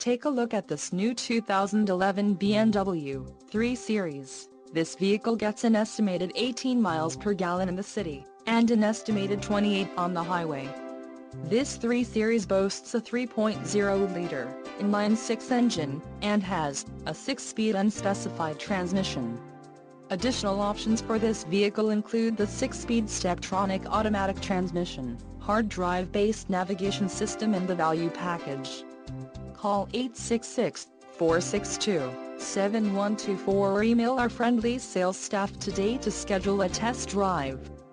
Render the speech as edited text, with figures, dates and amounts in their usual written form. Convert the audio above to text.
Take a look at this new 2011 BMW 3 Series. This vehicle gets an estimated 18 miles per gallon in the city, and an estimated 28 on the highway. This 3 Series boasts a 3.0-liter inline-six engine, and has a 6-speed unspecified transmission. Additional options for this vehicle include the 6-speed Steptronic automatic transmission, hard drive-based navigation system and the value package. Call 866-462-7124 or email our friendly sales staff today to schedule a test drive.